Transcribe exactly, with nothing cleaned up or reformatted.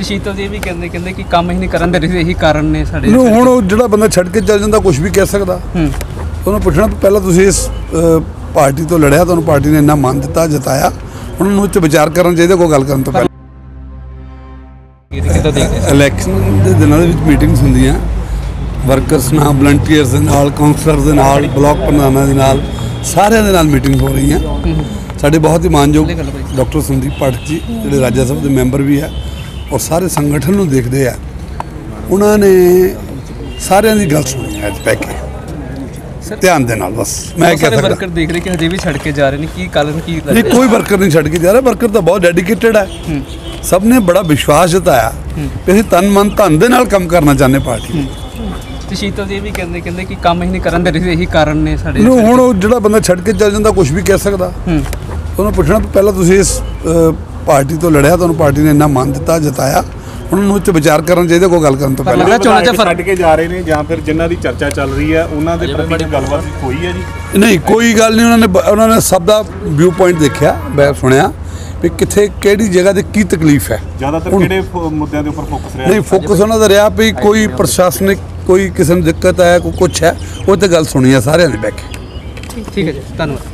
शीतल जी भी कहते कहते कि काम ही नहीं करन दे रहे, यही कारण ने साडे हुण जिहड़ा बंदा छड्ड के चल जांदा कुछ भी कह सकदा। उन्होंने पुछना पहला तुसीं इस पार्टी तो लड़िया, तुहानूं पार्टी ने इन्ना मान दिता जताया, उन्होंने उस विचार करना चाहिए कोई गल करन तो पहले। इलैक्शन के दिनों के मीटिंग्स होंदियां वर्करस नाल, वलंटियर्स दे नाल, काउंसलर दे नाल, ब्लॉक प्रधानां दे नाल, सारिਆਂ ਦੇ ਨਾਲ मीटिंग हो रही हैं। साडे बहुत ही मानयोग डॉक्टर संदीप पाठक जी जिहड़े राज्य सभा के मैंबर भी है और सारे संगठन नूं देखदे आ, उन्होंने सारिਆਂ ਦੀ गल सुनी है पै के ध्यान दे नाल। बस मैं कह सकदा वर्कर देख रहे कि हजे भी छड़ के जा रहे हैं, की कारण की नहीं, कोई वर्कर नहीं छड़ के जा रहा। वर्कर तो बहुत डेडिकेटेड है, सब ने बड़ा विश्वास जताया कि ਅਸੀਂ तन मन धन दे नाल काम करना चाहते पार्टी। ਤੇ शीतल जी भी कहते कहते कि काम ही नहीं करन दे रहे, यही कारण ने साडे ਹੁਣ ਜਿਹੜਾ ਬੰਦਾ ਛੱਡ ਕੇ ਚੱਲ ਜਾਂਦਾ ਕੁਝ ਵੀ ਕਹਿ ਸਕਦਾ। ਉਹਨੂੰ ਪੁੱਛਣਾ ਪਹਿਲਾਂ ਤੁਸੀਂ ਇਸ ਪਾਰਟੀ ਤੋਂ ਲੜਿਆ, ਤੁਹਾਨੂੰ ਪਾਰਟੀ ਨੇ ਇੰਨਾ ਮਾਨ ਦਿੱਤਾ ਜਤਾਇਆ, ਉਹਨਾਂ ਨੂੰ ਉੱਚ ਵਿਚਾਰ ਕਰਨਾ ਚਾਹੀਦਾ ਕੋਈ ਗੱਲ ਕਰਨ ਤੋਂ ਪਹਿਲਾਂ। ਛੱਡ ਕੇ ਜਾ ਰਹੇ ਨੇ ਜਾਂ ਫਿਰ ਜਿਨ੍ਹਾਂ ਦੀ ਚਰਚਾ ਚੱਲ ਰਹੀ ਹੈ ਉਹਨਾਂ ਦੇ ਪ੍ਰਤੀ ਗੱਲਬਾਤ ਹੋਈ ਹੈ ਜੀ? ਨਹੀਂ, ਕੋਈ ਗੱਲ ਨਹੀਂ। ਉਹਨਾਂ ਨੇ ਉਹਨਾਂ ਨੇ ਸਭ ਦਾ ਵਿਊ ਪੁਆਇੰਟ ਦੇਖਿਆ, ਮੈਂ ਸੁਣਿਆ ਵੀ ਕਿੱਥੇ ਕਿਹੜੀ ਜਗ੍ਹਾ ਤੇ ਕੀ ਤਕਲੀਫ ਹੈ। ਜ਼ਿਆਦਾਤਰ ਕਿਹੜੇ ਮੁੱਦਿਆਂ ਦੇ ਉੱਪਰ ਫੋਕਸ ਰਿਹਾ? ਨਹੀਂ, ਫੋਕਸ ਉਹਨਾਂ ਦਾ ਰਿਹਾ ਵੀ ਕੋਈ ਪ੍ਰਸ਼ਾਸਨਿਕ ਕੋਈ ਕਿਸੇ ਨੂੰ ਦਿੱਕਤ ਆਇਆ, ਕੋਈ ਕੁਛ ਹੈ, ਉਹ ਤੇ ਗੱਲ ਸੁਣੀ ਹੈ ਸਾਰਿਆਂ ਨੇ ਬਹਿ ਕੇ। ਠੀਕ ਹੈ ਜੀ, ਧੰਨਵਾਦ।